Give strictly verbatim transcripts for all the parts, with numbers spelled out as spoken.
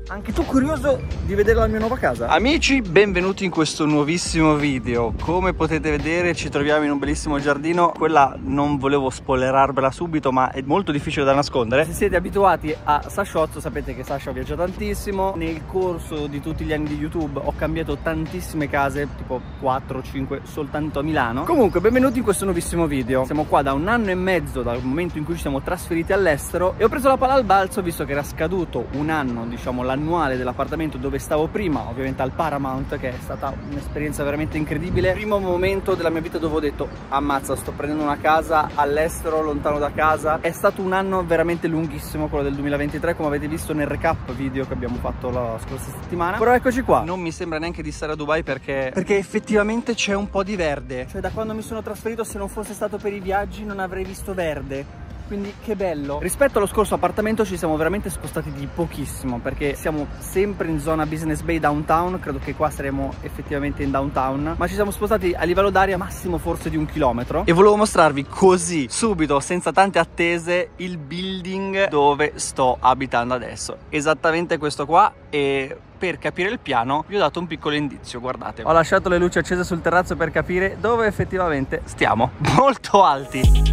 Anche tu curioso di vedere la mia nuova casa? Amici, benvenuti in questo nuovissimo video. Come potete vedere ci troviamo in un bellissimo giardino. Quella non volevo spoilerarvela subito, ma è molto difficile da nascondere. Se siete abituati a Sasciozzo sapete che Sasha viaggia tantissimo. Nel corso di tutti gli anni di YouTube ho cambiato tantissime case, tipo quattro cinque soltanto a Milano. Comunque benvenuti in questo nuovissimo video. Siamo qua da un anno e mezzo dal momento in cui ci siamo trasferiti all'estero e ho preso la palla al balzo visto che era scaduto un anno, diciamo l'annuale dell'appartamento dove stavo prima, ovviamente al Paramount, che è stata un'esperienza veramente incredibile. Primo momento della mia vita dove ho detto ammazza, sto prendendo una casa all'estero, lontano da casa. È stato un anno veramente lunghissimo quello del duemilaventitré, come avete visto nel recap video che abbiamo fatto la scorsa settimana. Però eccoci qua. Non mi sembra neanche di stare a Dubai perché perché effettivamente c'è un po' di verde. Cioè da quando mi sono trasferito, se non fosse stato per i viaggi non avrei visto verde. Quindi che bello. Rispetto allo scorso appartamento ci siamo veramente spostati di pochissimo, perché siamo sempre in zona Business Bay downtown. Credo che qua saremo effettivamente in downtown, ma ci siamo spostati a livello d'aria massimo forse di un chilometro. E volevo mostrarvi così subito, senza tante attese, il building dove sto abitando adesso. Esattamente questo qua. E per capire il piano vi ho dato un piccolo indizio, guardate. Ho lasciato le luci accese sul terrazzo per capire dove effettivamente stiamo. Molto alti.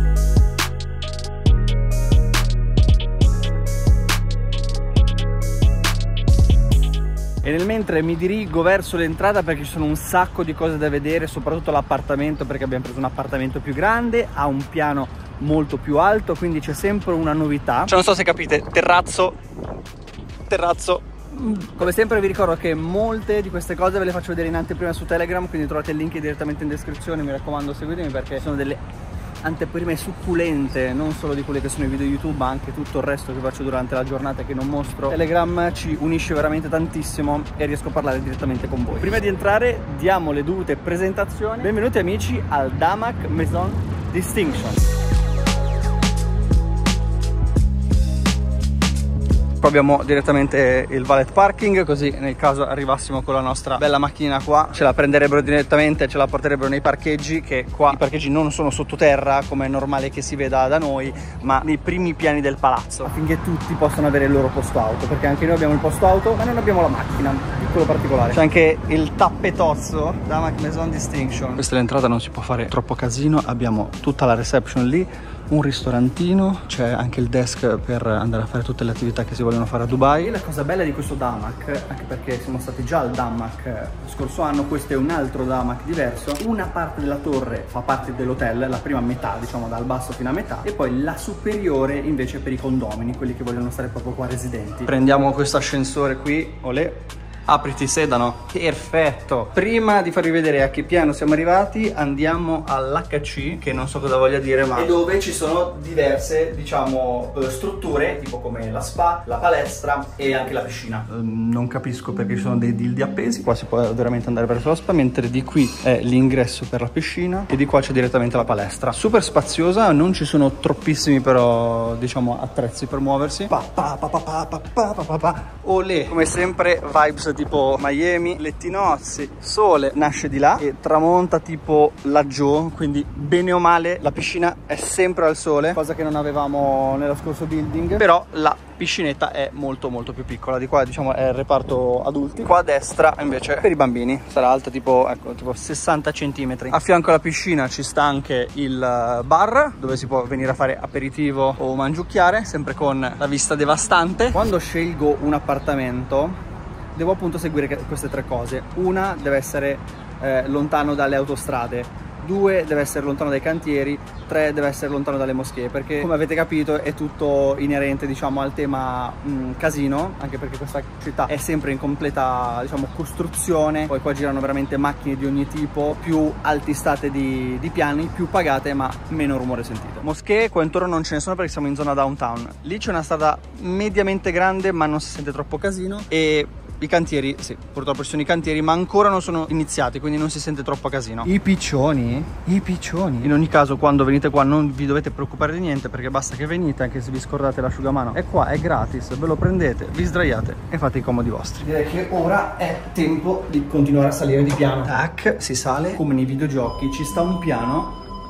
E nel mentre mi dirigo verso l'entrata, perché ci sono un sacco di cose da vedere, soprattutto l'appartamento, perché abbiamo preso un appartamento più grande, ha un piano molto più alto, quindi c'è sempre una novità. Cioè non so se capite, terrazzo, terrazzo. Come sempre vi ricordo che molte di queste cose ve le faccio vedere in anteprima su Telegram, quindi trovate il link direttamente in descrizione. Mi raccomando, seguitemi perché sono delle anteprime succulente, non solo di quelle che sono i video YouTube, ma anche tutto il resto che faccio durante la giornata che non mostro. Telegram ci unisce veramente tantissimo e riesco a parlare direttamente con voi. Prima di entrare diamo le dovute presentazioni. Benvenuti amici al Damac Maison Distinction. Qua abbiamo direttamente il valet parking, così nel caso arrivassimo con la nostra bella macchina qua ce la prenderebbero direttamente, ce la porterebbero nei parcheggi, che qua i parcheggi non sono sottoterra come è normale che si veda da noi, ma nei primi piani del palazzo, affinché tutti possano avere il loro posto auto, perché anche noi abbiamo il posto auto ma non abbiamo la macchina. Piccolo particolare, c'è anche il tappetozzo Damac Maison Distinction. Questa è l'entrata, non si può fare troppo casino, abbiamo tutta la reception lì, un ristorantino, c'è anche il desk per andare a fare tutte le attività che si vogliono fare a Dubai. E la cosa bella di questo Damac, anche perché siamo stati già al Damac lo scorso anno, questo è un altro Damac diverso. Una parte della torre fa parte dell'hotel, la prima metà, diciamo dal basso fino a metà, e poi la superiore invece per i condomini, quelli che vogliono stare proprio qua residenti. Prendiamo questo ascensore qui, olè. Apriti sedano, perfetto. Prima di farvi vedere a che piano siamo arrivati, andiamo all'H C, che non so cosa voglia dire, ma è dove ci sono diverse, diciamo, strutture, tipo come la spa, la palestra e anche la piscina. Non capisco perché ci sono dei dildi appesi. Qua si può veramente andare verso la spa, mentre di qui è l'ingresso per la piscina e di qua c'è direttamente la palestra. Super spaziosa, non ci sono troppissimi però, diciamo, attrezzi per muoversi. Pa, pa, pa, pa, pa, pa, pa, pa, pa. Olè, come sempre vibes tipo Miami, lettinozzi, sole nasce di là e tramonta tipo laggiù, quindi bene o male la piscina è sempre al sole, cosa che non avevamo nello scorso building. Però la piscinetta è molto molto più piccola. Di qua diciamo è il reparto adulti, qua a destra invece per i bambini sarà alta tipo, ecco, tipo sessanta centimetri. A fianco alla piscina ci sta anche il bar dove si può venire a fare aperitivo o mangiucchiare, sempre con la vista devastante. Quando scelgo un appartamento devo appunto seguire queste tre cose. Una, deve essere eh, lontano dalle autostrade. Due, deve essere lontano dai cantieri. Tre, deve essere lontano dalle moschee, perché come avete capito è tutto inerente, diciamo, al tema mh, casino, anche perché questa città è sempre in completa, diciamo, costruzione. Poi qua girano veramente macchine di ogni tipo, più altistate di, di piani, più pagate ma meno rumore sentito. Moschee qua intorno non ce ne sono perché siamo in zona downtown. Lì c'è una strada mediamente grande ma non si sente troppo casino, e i cantieri, sì, purtroppo ci sono i cantieri, ma ancora non sono iniziati, quindi non si sente troppo casino. I piccioni? I piccioni? In ogni caso, quando venite qua non vi dovete preoccupare di niente, perché basta che venite, anche se vi scordate l'asciugamano. È qua, è gratis, ve lo prendete, vi sdraiate e fate i comodi vostri. Direi che ora è tempo di continuare a salire di piano. Tac, si sale. Come nei videogiochi ci sta un piano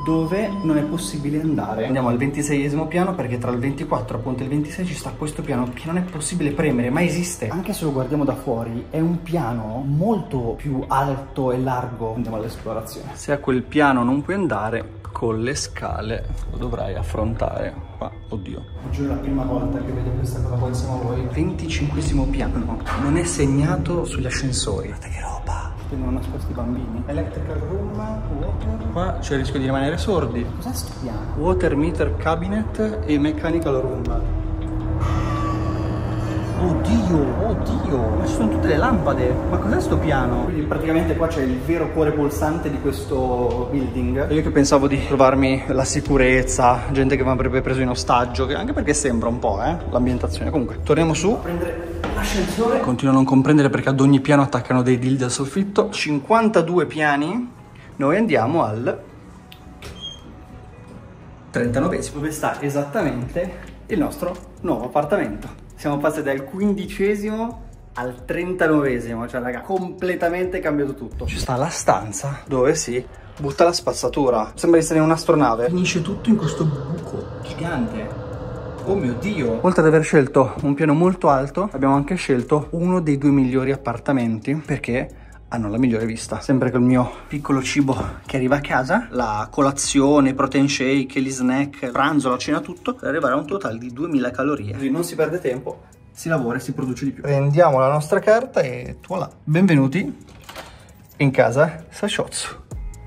dove non è possibile andare. Andiamo al ventiseiesimo piano perché tra il ventiquattro appunto e il ventisei ci sta questo piano che non è possibile premere, ma esiste. Anche se lo guardiamo da fuori è un piano molto più alto e largo. Andiamo all'esplorazione. Se a quel piano non puoi andare, con le scale lo dovrai affrontare. Qua, oddio. Oggi è la prima volta che vedo questa cosa qua insieme a voi. venticinquesimo piano. Non è segnato sugli ascensori. Guarda che roba. Tengono nascosti i bambini. Electrical room, water. Qua c'è il rischio di rimanere sordi. Cos'è sto piano? Water meter cabinet e mechanical room. Oddio, oddio, ma ci sono tutte le lampade. Ma cos'è sto piano? Quindi praticamente qua c'è il vero cuore pulsante di questo building. Io che pensavo di trovarmi la sicurezza, gente che mi avrebbe preso in ostaggio, anche perché sembra un po', eh, l'ambientazione. Comunque, torniamo su a prendere l'ascensore. Continuo a non comprendere perché ad ogni piano attaccano dei dildi al soffitto. cinquantadue piani. Noi andiamo al trentanovesimo, dove sta esattamente il nostro nuovo appartamento. Siamo passati dal quindicesimo al trentanovesimo, cioè raga, completamente cambiato tutto. Ci sta la stanza dove si butta la spazzatura. Sembra di essere in un'astronave. Finisce tutto in questo buco gigante. Oh mio Dio! Oltre ad aver scelto un piano molto alto, abbiamo anche scelto uno dei due migliori appartamenti perché hanno la migliore vista. Sempre col mio piccolo cibo che arriva a casa, la colazione, i protein shake, gli snack, pranzo, la cena, tutto, per arrivare a un totale di duemila calorie. Così non si perde tempo, si lavora e si produce di più. Prendiamo la nostra carta e voilà. Benvenuti in casa Sashotsu.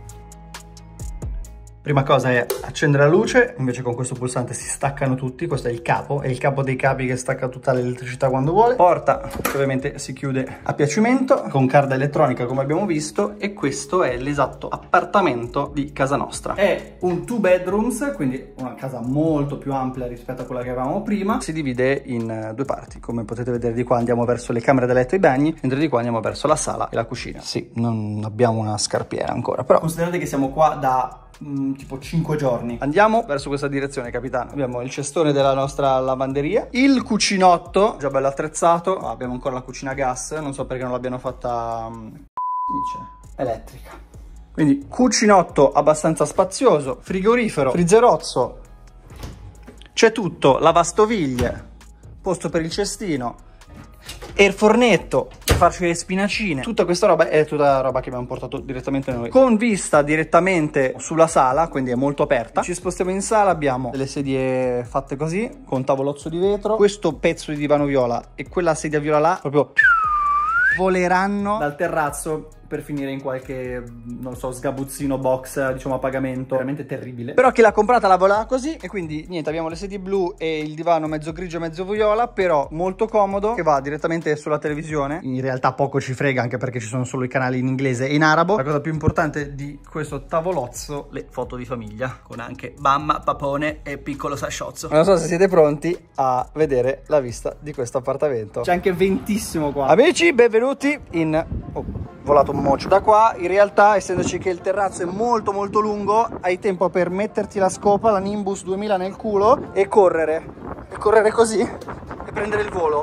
Prima cosa è accendere la luce, invece con questo pulsante si staccano tutti, questo è il capo, è il capo dei capi che stacca tutta l'elettricità quando vuole. Porta che ovviamente si chiude a piacimento, con carta elettronica come abbiamo visto, e questo è l'esatto appartamento di casa nostra. È un two bedrooms, quindi una casa molto più ampia rispetto a quella che avevamo prima. Si divide in due parti, come potete vedere di qua andiamo verso le camere da letto e i bagni, mentre di qua andiamo verso la sala e la cucina. Sì, non abbiamo una scarpiera ancora, però considerate che siamo qua da Mm, tipo cinque giorni. Andiamo verso questa direzione, capitano. Abbiamo il cestone della nostra lavanderia, il cucinotto già bello attrezzato. Oh, abbiamo ancora la cucina a gas, non so perché non l'abbiano fatta um, dice, elettrica. Quindi cucinotto abbastanza spazioso, frigorifero, frizzerozzo, c'è tutto, lavastoviglie, posto per il cestino e il fornetto per farci le spinacine. Tutta questa roba è tutta roba che abbiamo portato direttamente noi, con vista direttamente sulla sala, quindi è molto aperta. Ci spostiamo in sala, abbiamo delle sedie fatte così, con tavolozzo di vetro, questo pezzo di divano viola e quella sedia viola là proprio voleranno dal terrazzo per finire in qualche, non so, sgabuzzino box, diciamo a pagamento. Veramente terribile. Però chi l'ha comprata la voleva così. E quindi niente, abbiamo le sedie blu e il divano mezzo grigio mezzo viola, però molto comodo, che va direttamente sulla televisione. In realtà poco ci frega, anche perché ci sono solo i canali in inglese e in arabo. La cosa più importante di questo tavolozzo, le foto di famiglia, con anche mamma, papone e piccolo Sashotsu. Non so se siete pronti a vedere la vista di questo appartamento. C'è anche ventissimo qua. Amici, benvenuti in... Oh, volato un mocio. Da qua in realtà, essendoci che il terrazzo è molto molto lungo, hai tempo per metterti la scopa, la Nimbus duemila nel culo e correre e correre così e prendere il volo.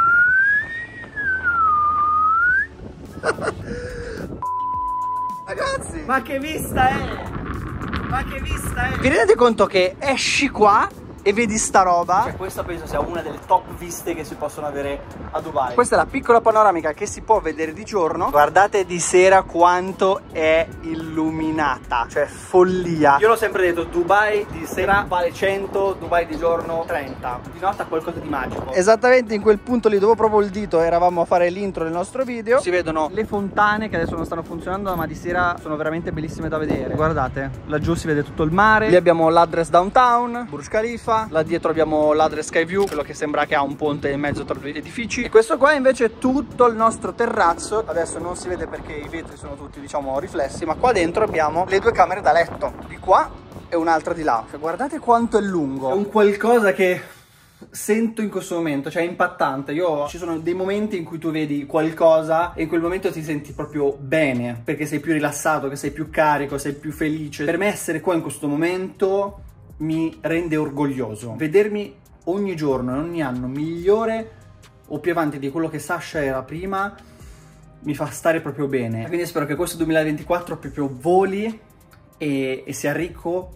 Ragazzi, ma che vista è? Ma che vista è? Vi rendete conto che esci qua e vedi sta roba? Cioè, questa penso sia una delle top viste che si possono avere a Dubai. Questa è la piccola panoramica che si può vedere di giorno. Guardate di sera quanto è illuminata, cioè follia. Io l'ho sempre detto, Dubai di sera vale cento, Dubai di giorno trenta. Di notte ha qualcosa di magico. Esattamente in quel punto lì dove proprio il dito eravamo a fare l'intro del nostro video. Si vedono le fontane che adesso non stanno funzionando, ma di sera sono veramente bellissime da vedere. Guardate, laggiù si vede tutto il mare. Lì abbiamo l'Address Downtown, Burj Khalifa. Là dietro abbiamo l'Address Skyview, quello che sembra che ha un ponte in mezzo tra due edifici. E questo qua invece è tutto il nostro terrazzo. Adesso non si vede perché i vetri sono tutti, diciamo, riflessi, ma qua dentro abbiamo le due camere da letto, di qua e un'altra di là. Cioè, guardate quanto è lungo. È un qualcosa che sento in questo momento, cioè è impattante. Io, ci sono dei momenti in cui tu vedi qualcosa e in quel momento ti senti proprio bene, perché sei più rilassato, che sei più carico, sei più felice. Per me essere qua in questo momento mi rende orgoglioso. Vedermi ogni giorno e ogni anno migliore o più avanti di quello che Sasha era prima mi fa stare proprio bene. Quindi spero che questo duemilaventiquattro proprio voli e, e sia ricco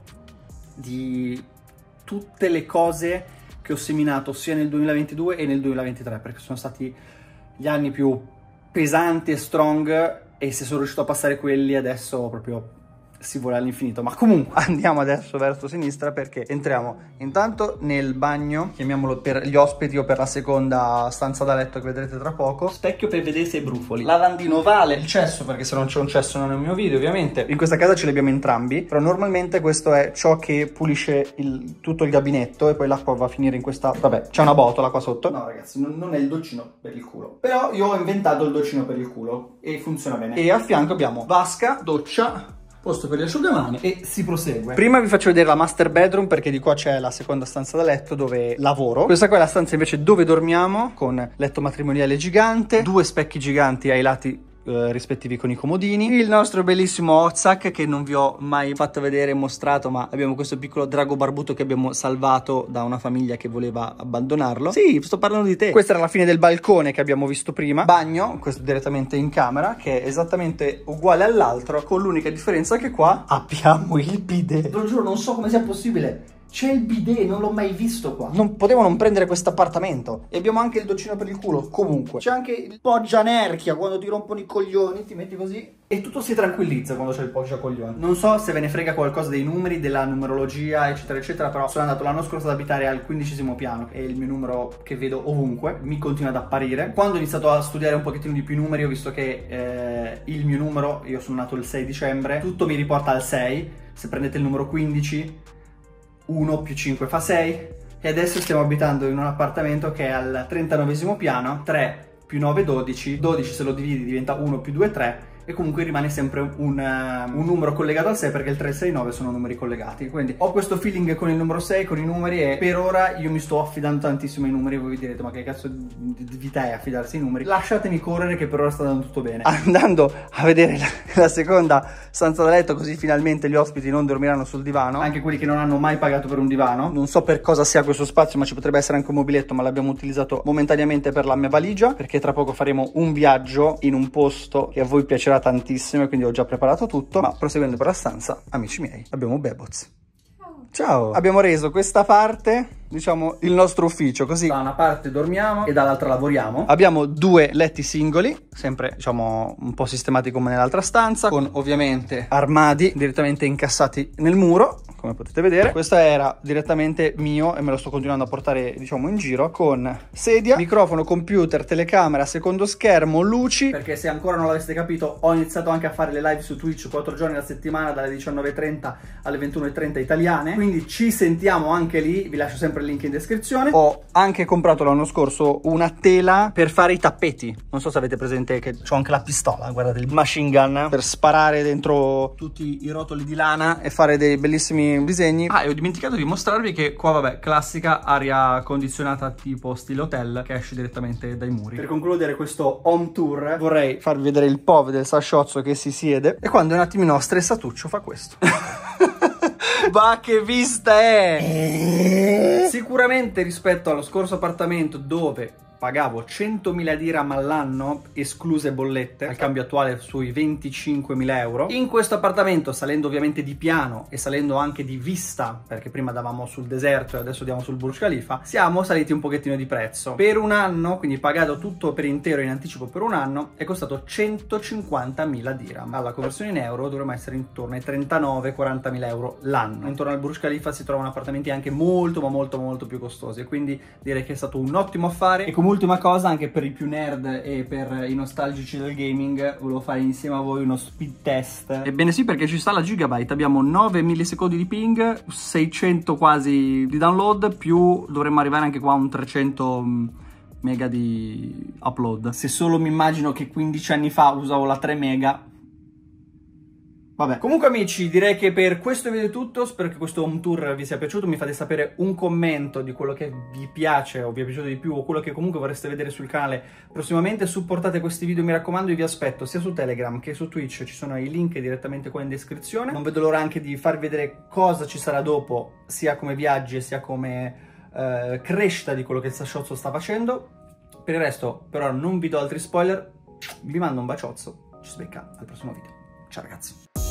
di tutte le cose che ho seminato sia nel duemilaventidue e nel duemilaventitré, perché sono stati gli anni più pesanti e strong, e se sono riuscito a passare quelli adesso proprio si vola all'infinito. Ma comunque andiamo adesso verso sinistra, perché entriamo intanto nel bagno, chiamiamolo per gli ospiti o per la seconda stanza da letto che vedrete tra poco. Specchio per vedere se i brufoli, lavandino ovale, il cesso, perché se non c'è un cesso non è un mio video ovviamente. In questa casa ce li abbiamo entrambi, però normalmente questo è ciò che pulisce il, tutto il gabinetto, e poi l'acqua va a finire in questa, vabbè, c'è una botola qua sotto. No ragazzi, non, non è il doccino per il culo, però io ho inventato il doccino per il culo e funziona bene. E a fianco abbiamo vasca, doccia, posto per gli asciugamani, e si prosegue. Prima vi faccio vedere la master bedroom, perché di qua c'è la seconda stanza da letto dove lavoro. Questa qua è la stanza invece dove dormiamo, con letto matrimoniale gigante, due specchi giganti ai lati eh, rispettivi con i comodini, il nostro bellissimo Ozak che non vi ho mai fatto vedere e mostrato, ma abbiamo questo piccolo drago barbuto che abbiamo salvato da una famiglia che voleva abbandonarlo. Sì, sto parlando di te. Questa era la fine del balcone che abbiamo visto prima. Bagno, questo direttamente in camera, che è esattamente uguale all'altro, con l'unica differenza che qua abbiamo il bidet. Lo giuro, non so come sia possibile. C'è il bidet, non l'ho mai visto qua. Non potevo non prendere questo appartamento. E abbiamo anche il doccino per il culo. Comunque c'è anche il poggianerchia, quando ti rompono i coglioni ti metti così e tutto si tranquillizza quando c'è il poggiacoglioni. Non so se ve ne frega qualcosa dei numeri, della numerologia eccetera eccetera, però sono andato l'anno scorso ad abitare al quindicesimo piano e il mio numero che vedo ovunque mi continua ad apparire. Quando ho iniziato a studiare un pochettino di più i numeri ho visto che eh, il mio numero, io sono nato il sei dicembre, tutto mi riporta al sei. Se prendete il numero quindici, uno più cinque fa sei, e adesso stiamo abitando in un appartamento che è al trentanovesimo piano. Tre più nove dodici, dodici se lo dividi diventa uno più due tre, e comunque rimane sempre un, uh, un numero collegato al sei, perché il tre, sei, nove sono numeri collegati. Quindi ho questo feeling con il numero sei, con i numeri, e per ora io mi sto affidando tantissimo ai numeri. Voi vi direte, ma che cazzo di vita è affidarsi ai numeri? Lasciatemi correre che per ora sta andando tutto bene. Andando a vedere la, la seconda stanza da letto, così finalmente gli ospiti non dormiranno sul divano, anche quelli che non hanno mai pagato per un divano. Non so per cosa sia questo spazio, ma ci potrebbe essere anche un mobiletto, ma l'abbiamo utilizzato momentaneamente per la mia valigia, perché tra poco faremo un viaggio in un posto che a voi piacerà tantissimo, e quindi ho già preparato tutto. Ma proseguendo per la stanza, amici miei, abbiamo Beboz. Ciao. Ciao. Abbiamo reso questa parte, diciamo, il nostro ufficio, così da una parte dormiamo e dall'altra lavoriamo. Abbiamo due letti singoli, sempre diciamo un po' sistemati come nell'altra stanza, con ovviamente armadi direttamente incassati nel muro, come potete vedere. Questo era direttamente mio e me lo sto continuando a portare, diciamo, in giro, con sedia, microfono, computer, telecamera, secondo schermo, luci, perché se ancora non l'aveste capito ho iniziato anche a fare le live su Twitch quattro giorni alla settimana, dalle diciannove e trenta alle ventuno e trenta italiane, quindi ci sentiamo anche lì. Vi lascio sempre il link in descrizione. Ho anche comprato l'anno scorso una tela per fare i tappeti, non so se avete presente che c'ho anche la pistola, guardate, il machine gun, per sparare dentro tutti i rotoli di lana e fare dei bellissimi disegni. Ah, e ho dimenticato di mostrarvi che qua, vabbè, classica aria condizionata tipo stile hotel che esce direttamente dai muri. Per concludere questo home tour vorrei farvi vedere il P O V del Sasciozzo che si siede, e quando è un attimino stressatuccio fa questo. Ma che vista è! Sicuramente rispetto allo scorso appartamento, dove pagavo centomila dirham all'anno, escluse bollette, al cambio attuale sui venticinquemila euro. In questo appartamento, salendo ovviamente di piano e salendo anche di vista, perché prima davamo sul deserto e adesso diamo sul Burj Khalifa, siamo saliti un pochettino di prezzo. Per un anno, quindi pagato tutto per intero in anticipo per un anno, è costato centocinquantamila dirham. Alla conversione in euro dovremmo essere intorno ai trentanove quarantamila euro l'anno. Intorno al Burj Khalifa si trovano appartamenti anche molto ma molto molto più costosi, quindi direi che è stato un ottimo affare. E come ultima cosa, anche per i più nerd e per i nostalgici del gaming, volevo fare insieme a voi uno speed test. Ebbene sì, perché ci sta la Gigabyte, abbiamo nove millisecondi di ping, seicento quasi di download, più dovremmo arrivare anche qua a un trecento mega di upload. Se solo mi immagino che quindici anni fa usavo la tre mega. Vabbè, comunque amici, direi che per questo video è tutto. Spero che questo home tour vi sia piaciuto. Mi fate sapere un commento di quello che vi piace o vi è piaciuto di più, o quello che comunque vorreste vedere sul canale prossimamente. Supportate questi video, mi raccomando, e vi aspetto sia su Telegram che su Twitch. Ci sono i link direttamente qua in descrizione. Non vedo l'ora anche di farvi vedere cosa ci sarà dopo, sia come viaggi sia come eh, crescita di quello che il Sasciozzo sta facendo. Per il resto, però, non vi do altri spoiler. Vi mando un baciozzo. Ci si becca al prossimo video. Ciao ragazzi.